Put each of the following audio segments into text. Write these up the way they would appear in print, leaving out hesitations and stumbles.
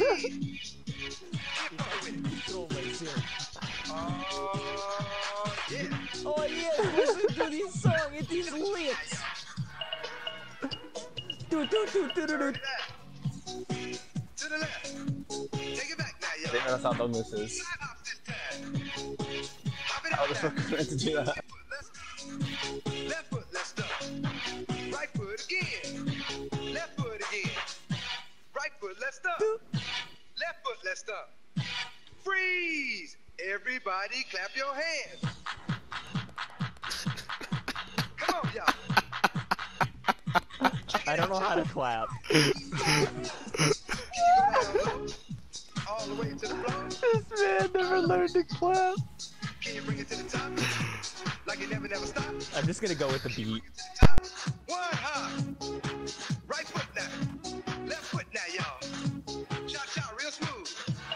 Throw myself. Yeah. Oh yeah, listen to this song, it is lit. Do. To the left. Take it back now, y'all. Det är nästan att de misses. Side hop this time. Hop it Ja, out det now. funkar inte till det här. Left foot, let's stop. Right foot again. Left foot again. Right foot, let's stop. Left foot, let's stop. Freeze! Everybody clap your hands. Come on, y'all. I don't know how to clap. All the way to the floor. This man never learned to clap. Can you bring it to the top? Like it never stopped. I'm just gonna go with the beat. One hop. Right foot now. Left foot now, y'all. Cha-cha, real smooth.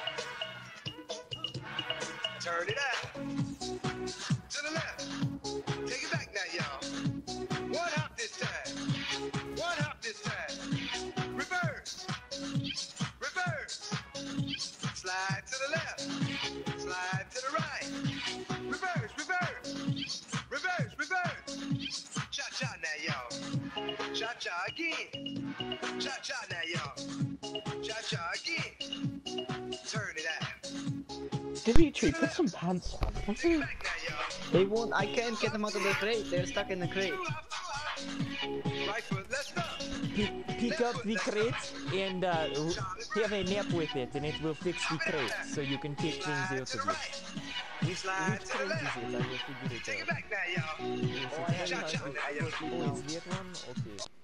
Turn it out. To the left. Take it back now, y'all. One hop this time. One hop this time. Reverse. Reverse. Slide to the left. Slide to the right. Reverse, reverse. Reverse, reverse. Cha-cha now, y'all. Cha-cha again. Cha-cha now, y'all. Cha-cha again. Turn it out. Dimitri, put some pants on. Take it back now, y'all. They won't. I can't get them out of the crate. They're stuck in the crate. Right foot, let's stop. Pick up the crate and have a nap with it, and it will fix the crate, so you can take things Slide out to of the it. right. Which Slide to the crate left. is it? I will figure it Take it out. back now, y'all. Is it that Cha-cha one? now, Oh, y'all. it's that one? Okay.